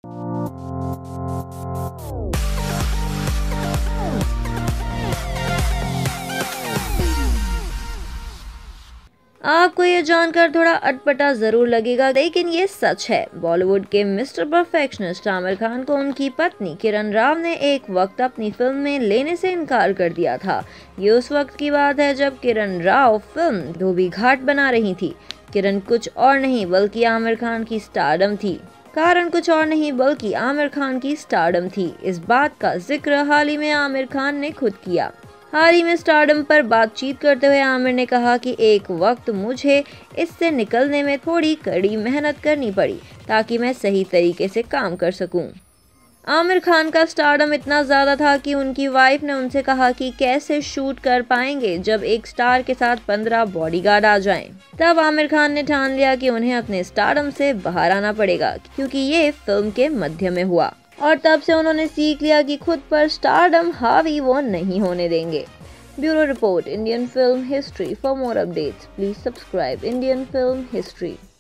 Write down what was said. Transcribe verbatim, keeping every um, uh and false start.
आपको ये जानकर थोड़ा अटपटा जरूर लगेगा, लेकिन ये सच है। बॉलीवुड के मिस्टर परफेक्शनिस्ट आमिर खान को उनकी पत्नी किरण राव ने एक वक्त अपनी फिल्म में लेने से इनकार कर दिया था। ये उस वक्त की बात है जब किरण राव फिल्म धोबी घाट बना रही थी। किरण कुछ और नहीं बल्कि आमिर खान की स्टारडम थी। कारण कुछ और नहीं बल्कि आमिर खान की स्टारडम थी। इस बात का जिक्र हाल ही में आमिर खान ने खुद किया। हाल ही में स्टारडम पर बातचीत करते हुए आमिर ने कहा कि एक वक्त मुझे इससे निकलने में थोड़ी कड़ी मेहनत करनी पड़ी ताकि मैं सही तरीके से काम कर सकूं। आमिर खान का स्टारडम इतना ज़्यादा था कि उनकी वाइफ ने उनसे कहा कि कैसे शूट कर पाएंगे जब एक स्टार के साथ पंद्रह बॉडीगार्ड आ जाएं। तब आमिर खान ने ठान लिया कि उन्हें अपने स्टारडम से बाहर आना पड़ेगा, क्योंकि ये फिल्म के मध्य में हुआ। और तब से उन्होंने सीख लिया कि खुद पर स्टारडम हावी वो नहीं होने देंगे। Bureau report, Indian film history. For more updates please subscribe Indian film history.